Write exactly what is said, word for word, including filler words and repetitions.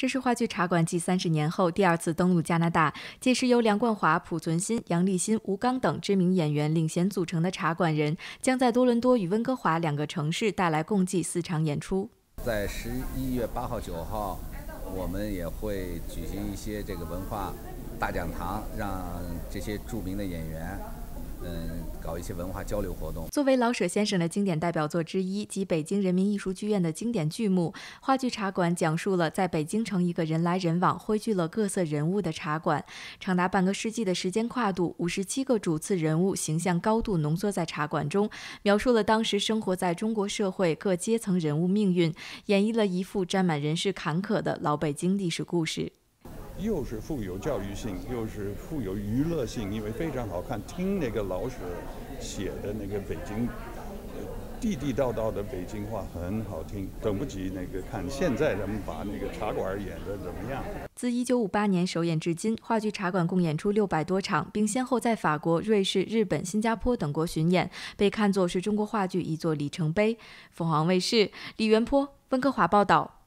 这是话剧茶馆继三十年后第二次登陆加拿大，届时由梁冠华、濮存昕、杨立新、吴刚等知名演员领衔组成的茶馆人，将在多伦多与温哥华两个城市带来共计四场演出。 在十一月八号、九号，我们也会举行一些这个文化大讲堂，让这些著名的演员。 嗯，搞一些文化交流活动。 作为老舍先生的经典代表作之一及北京人民艺术剧院的经典剧目，话剧茶馆讲述了在北京城一个人来人往、汇聚了各色人物的茶馆。长达半个世纪的时间跨度，五十七个主次人物形象高度浓缩在茶馆中，描述了当时生活在中国社会各阶层人物命运，演绎了一幅沾满人世坎坷的老北京历史故事。 又是富有教育性，又是富有娱乐性，因为非常好看。听那个老舍写的那个北京，地地道道的北京话很好听，等不及那个看现在他们把那个茶馆演的怎么样。 自一九五八年首演至今，话剧茶馆共演出六百多场，并先后在法国、瑞士、日本、新加坡等国巡演，被看作是中国话剧一座里程碑。凤凰卫视李元坡、温哥华报道。